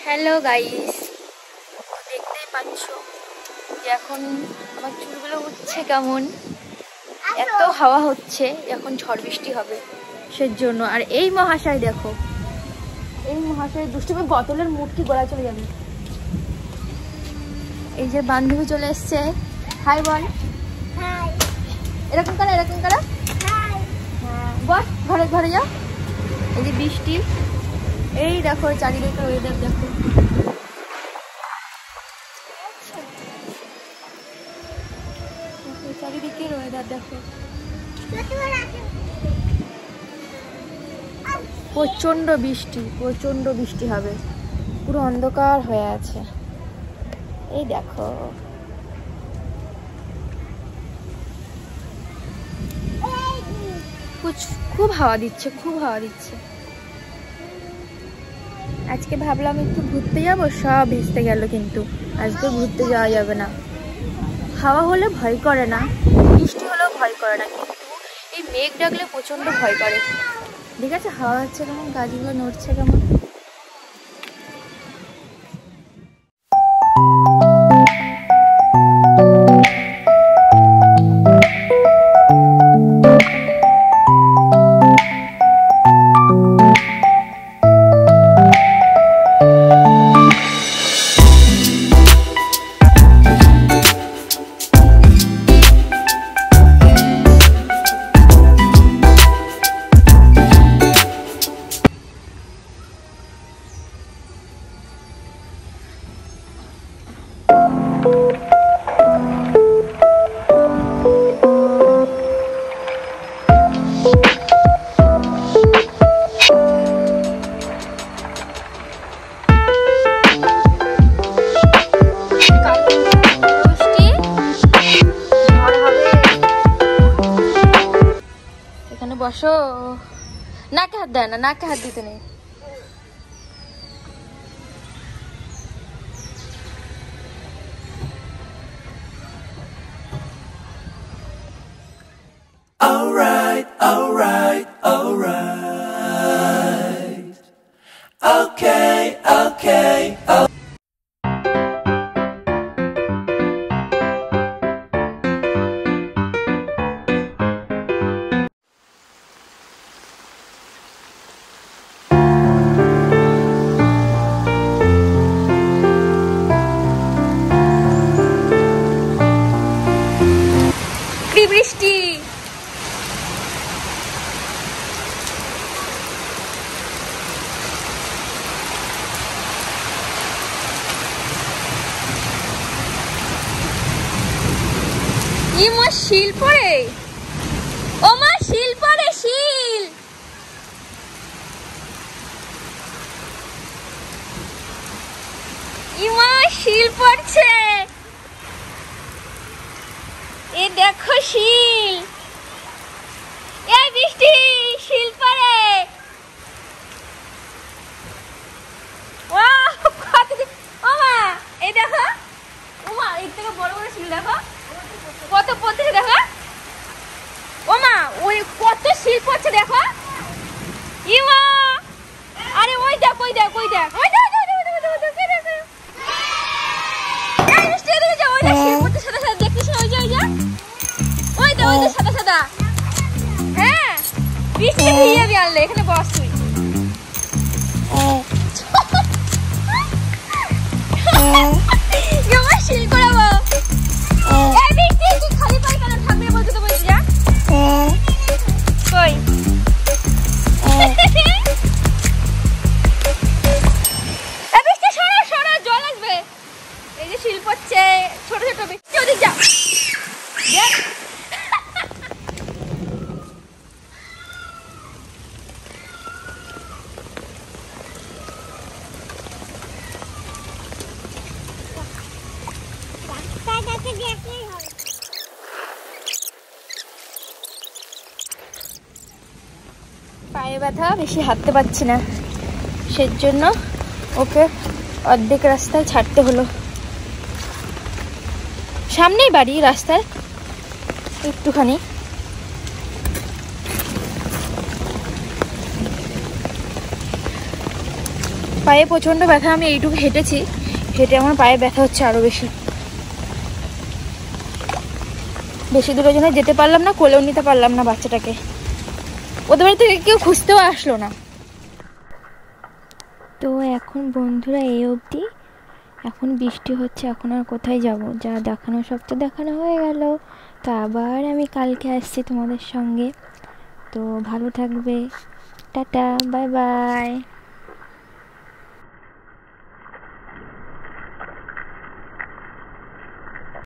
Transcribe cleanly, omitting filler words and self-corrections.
Hello guys, দেখতেই পাচ্ছ যে এখন আমার চুলগুলো উঠছে কেমন। এত হাওয়া হচ্ছে, এখন ঝড় বৃষ্টি হবে সেজন্য। আর এই মহাশয় দেখো, এই মহাশয় দুষ্টুমি বোতলের মুটকি গলা চলে যাবে। এই যে বান্ধবী চলে এসছে, হাই বল। হাই। এরকম করো, এরকম করো। হাই। হ্যাঁ, বস, ঘরে ঘরে যাও। এই যে বৃষ্টি, এই দেখো চারিদিকে ওয়েদার দেখো। চারিদিকের ওয়েদার দেখো, প্রচন্ড বৃষ্টি, প্রচন্ড বৃষ্টি হবে। পুরো অন্ধকার হয়ে আছে, এই দেখো। খুব হাওয়া দিচ্ছে, খুব হাওয়া দিচ্ছে। আজকে ভাবলাম একটু ঘুরতে যাব, সব ভেস্তে গেল। কিন্তু আজকে ঘুরতে যাওয়া যাবে না। হাওয়া হলে ভয় করে না, বৃষ্টি হলেও ভয় করে না, কিন্তু এই মেঘ ডাকলে প্রচন্ড ভয় করে। ঠিক আছে, হাওয়া হচ্ছে কেমন, গাছগুলো নড়ছে কেমন। বসো, নাকে হাত দেয় না, নাকে হাত দিতে নেই। Alright, alright, alright. Okay, okay, okay. বৃষ্টি, ইমা শিল পড়ে, ও মা শিল পড়ে, শিল। ইমা শিল পড়ছে, এ দেখো শিল। এই বৃষ্টি, শিল পড়ে। ও মা, এই দেখো, ও মা, এর থেকে বড় বড় শিল দেখো, কত পড়ছে দেখো। ও মা, ওই কত শিল পড়ছে দেখো। ইমা, আরে ওই দেখ, ওই দেখ, ওই দেখ, ওই দেখ, সাদা সাদা। হ্যাঁ, বৃষ্টিতে ভিজে যাবি, আনলে এখানে বস তুই। শিল করাবো। এই বৃষ্টি, তুই খালি পাই কেন থাকবে বলতে তো বলছি। যা কই, বৃষ্টি সরো সরো, জল আসবে। এই যে শিল পড়ছে, ছোট ছোট বৃষ্টি, ওদিক যা। পায়ে ব্যথা, বেশি হাঁটতে পারছি না, সেজন্য ওকে অর্ধেক রাস্তায় ছাড়তে হলো। সামনেই বাড়ি, রাস্তায় একটুখানি। পায়ে প্রচণ্ড ব্যথা, আমি এইটুকু হেঁটেছি, হেঁটে আমার পায়ে ব্যথা হচ্ছে আরও বেশি। বেশি দূরের জন্য যেতে পারলাম না, কোলেও নিতে পারলাম না বাচ্চাটাকে, ওদের বাড়ি থেকে কেউ খুঁজতেও আসলো না। তো এখন বন্ধুরা এই অবধি, এখন বৃষ্টি হচ্ছে, এখন আর কোথায় যাব, যা দেখানো সব তো দেখানো হয়ে গেল। তো আবার আমি কালকে আসছি তোমাদের সঙ্গে। তো ভালো থাকবে, টাটা, বাই বাই।